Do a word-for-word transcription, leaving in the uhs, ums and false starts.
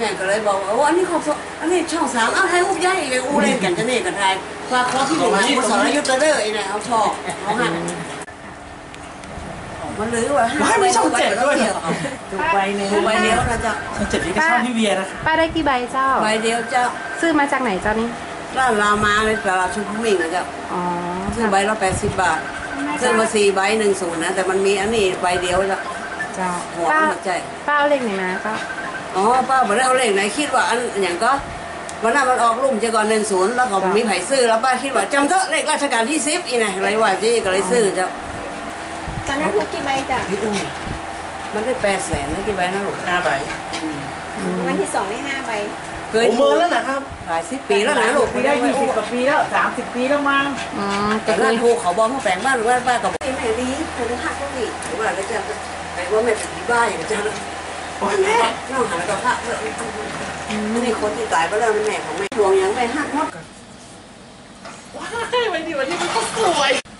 ม่ก็เลยบอกว่าอันนี้ของอันนี้ช่องสามอ้าวไทยอุบย่ายเลยอู้เล่นกันจะเนี่ยกันไทยฝากขอที่หนึ่งมาสอนยุทธเดอร์ไอ้เนี่ยเอาชอบเอาหันมันเลยว่าห้าไม่ช่องเจ็ดด้วยถูกใบเดียวใบเดียวนะจ๊ะช่องเจ็ดนี่ก็ช่องพี่เวียนะคะป้าได้กี่ใบเจ้าใบเดียวเจ้าซื้อมาจากไหนเจ้านี่ร้านรามาในตลาดชุมพมิงนะจ๊ะอ๋อซื้อใบละแปดสิบบาทซื้อมาสี่ใบหนึ่งศูนย์นะแต่มันมีอันนี้ใบเดียวจ้ะเจ้าหัวหัวใจป้าเอาเลขไหนมาป้าอ๋อป้าบอกได้เอาเลขไหนคิดว่าอันอย่างก็วันนั้นมันออกลุ่มจะก่อนหนึ่งศูนย์แล้วก็มีไผ่ซื้อแล้วป้าคิดว่าจำเถอะเลขราชการที่สิบอีไหนอะไรวะที่ก็เลยซื้อจ้ะตอนนั้นถูกกี่ใบจ้ะมันได้แปดแสนนะกี่ใบนะลูกห้าใบวันที่สองได้ห้าใบเคยถูกแล้วนะครับหลายสิบปีแล้วนะลูกปีได้ยี่สิบกว่าปีแล้วสามสิบปีแล้วมั้งอืมแต่ร้านถูกเขาบอกเขาแปลงบ้านหรือว่าบ้านกับแม่ดีคนหักก็ดีหรือว่าแล้วจะไอ้ว่าแม่เป็นบ้าอย่างจะโอ้ยแม่น้องหาแล้วก็พระไม่ได้คนที่ตายไปแล้วแม่ของแม่ดวงยังแม่หักหมดว้ายวันนี้วันนี้มันก็สวย